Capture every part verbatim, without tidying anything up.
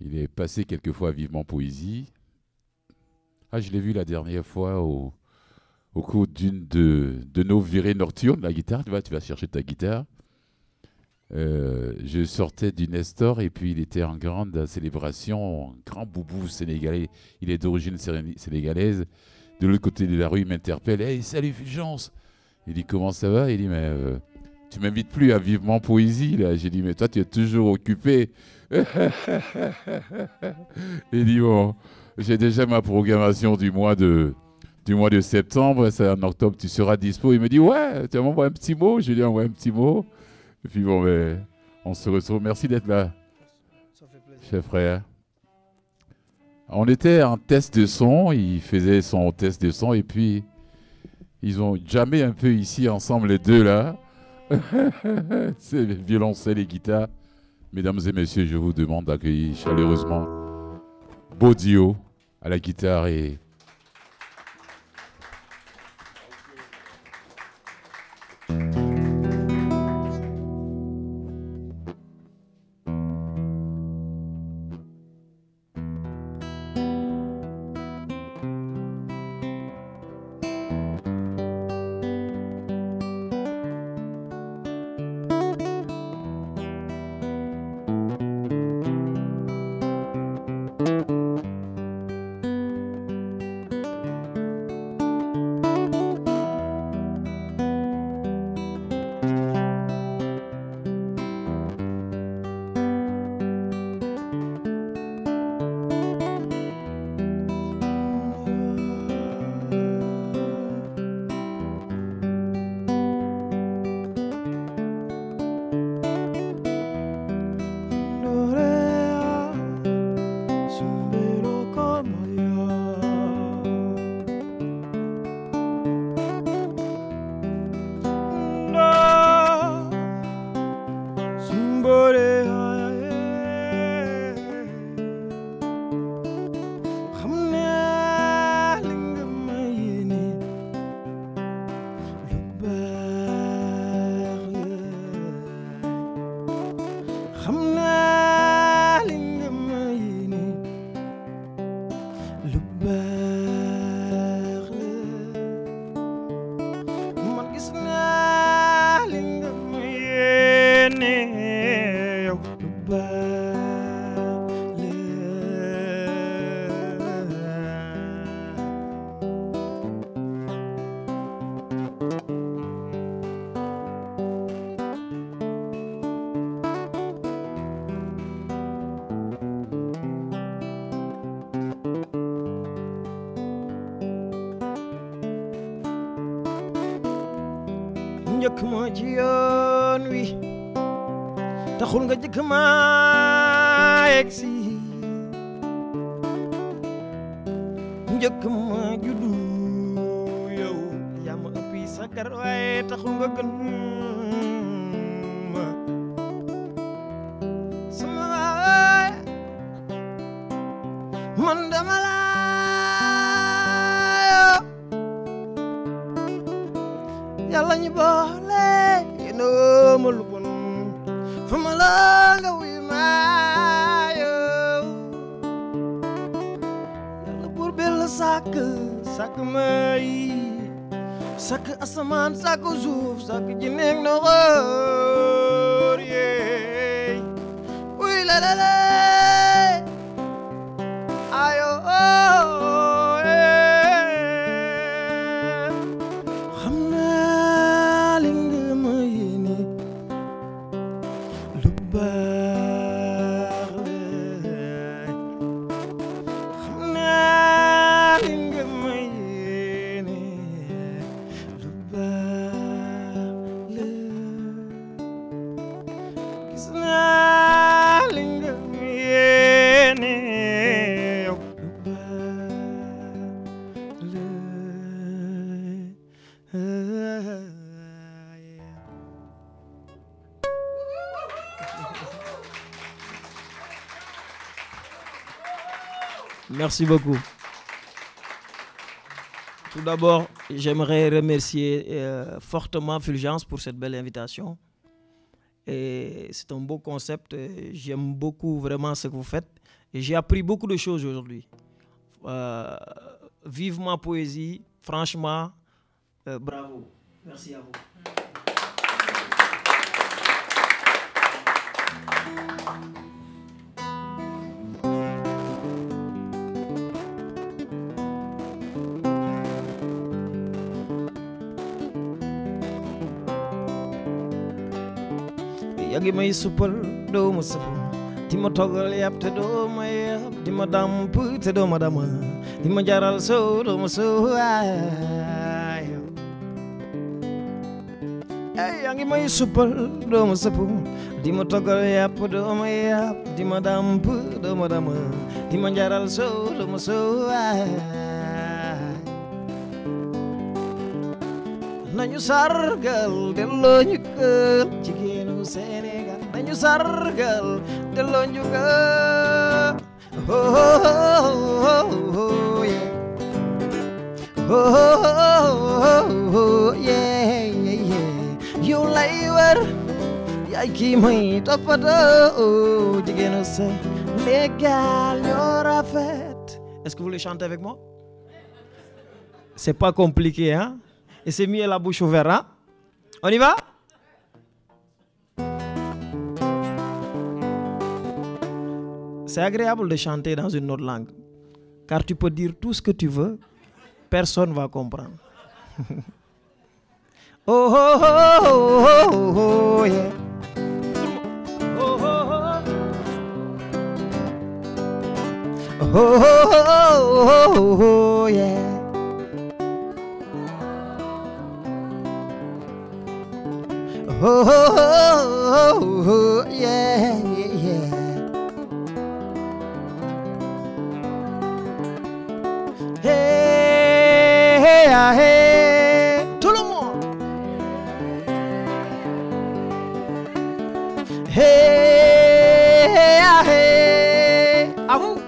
Il est passé quelquefois à Vivement Poésie. Ah, je l'ai vu la dernière fois au, au cours d'une de, de nos virées nocturnes, la guitare. Tu vas, tu vas chercher ta guitare. Euh, je sortais du Nestor et puis il était en grande célébration, un grand boubou sénégalais. Il est d'origine sénégalaise. De l'autre côté de la rue, il m'interpelle. Hey, salut Fulgence. Il dit comment ça va? Il dit mais euh, tu m'invites plus à Vivement Poésie là. J'ai dit mais toi tu es toujours occupé. Il dit bon, j'ai déjà ma programmation du mois de du mois de septembre. C'est en octobre tu seras dispo. Il me dit ouais, tu m'envoies un petit mot. Je lui envoie un petit mot. Et puis bon ben on se retrouve. Merci d'être là, chef frère. On était en test de son. Il faisait son test de son et puis ils ont jamais un peu ici ensemble les deux là. C'est violoncelle et guitare. Mesdames et messieurs, je vous demande d'accueillir chaleureusement Bodio à la guitare et njëkk ma ci yoon wi taxul nga jëkk ma egsi njëkk ma juddu yow yaa ma ëppi sakar waaye taxul nga gën ma sama waay man dama la yàlla ñu boole yéenoo ma lu bon fa ma la nga wuy maa yow yàlla buur bi la sàkk sàkk may sàkk asamaan sàkk suuf sàkk ji neeg na xoor yeey wuy la la la ayo Merci beaucoup. Tout d'abord, j'aimerais remercier euh, fortement Fulgence pour cette belle invitation. Et c'est un beau concept. J'aime beaucoup vraiment ce que vous faites. Et j'ai appris beaucoup de choses aujourd'hui. Euh, vive ma poésie. Franchement, euh, bravo. Merci à vous. Yagi may supal do ma supal di ma toggal yap te do ma yap di ma damp te do ma dama di ma jaral so do ma so ay ay yagi may supal do ma supal di ma toggal yap do ma yap di ma damp do ma dama di ma jaral so do ma so ay nañu sargal delloo ñu kër jigéenu Sénégal nañu sargal delloo ñu kër oh oh oh yeah oh oh yeah yeah yow lay war yaay kii may toppatoo jigéenu Sénégal ñoo rafet. Est-ce que vous voulez chanter avec moi? C'est pas compliqué, hein? Et c'est mis la bouche ouverte. Hein? On y va? C'est agréable de chanter dans une autre langue. Car tu peux dire tout ce que tu veux. Personne ne va comprendre. Oh, oh, oh, oh, oh, oh, yeah. Oh, oh, oh. Oh, oh, oh, oh, oh, yeah. Oh, oh, oh, oh, oh, yeah, yeah, yeah. Hey, hey, ah, hey. Tout le monde. Hey, hey, ah, hey. À vous.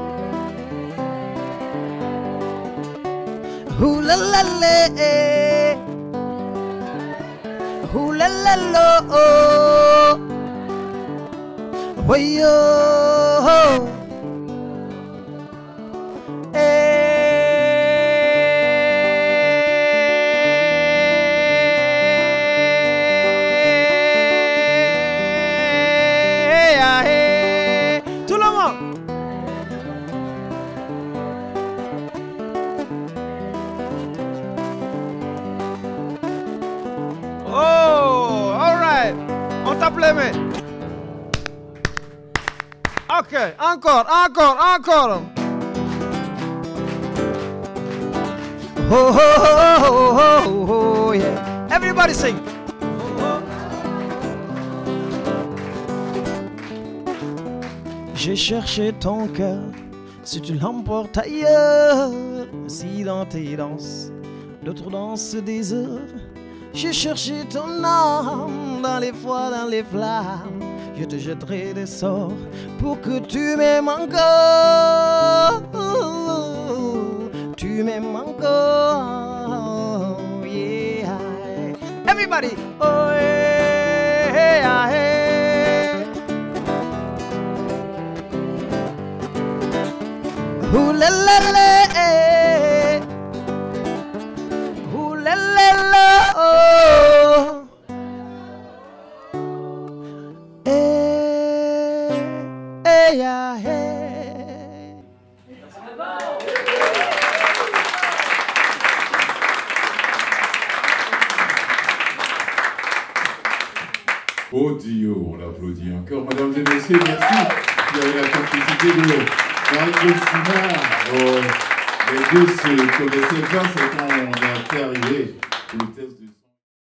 Ouh la la la. Ooh la la la oh, oh yo, hey, hey, tout le monde. Oh, all right. On tape les mains. Ok, encore, encore, encore. Oh, oh, oh, oh, oh, oh, yeah. Everybody sing. J'ai cherché ton cœur, si tu l'emportes ailleurs, si dans tes danses, d'autres dansent des heures. J'ai cherché ton âme dans les froids, dans les flammes. Je te jetterai des sorts pour que tu m'aimes encore. Tu m'aimes encore. Yeah. Everybody. Oh, hey, hey, hey. Ooh la la la. Hey. Ooh la la la. Oh. Hey, hey, yeah, hey. Beau duo, on l'applaudit encore. Mesdames et messieurs, merci. Vous avez la complicité de Marine Simard. Oh, les deux se connaissaient pas, c'est quand on est arrivé au test de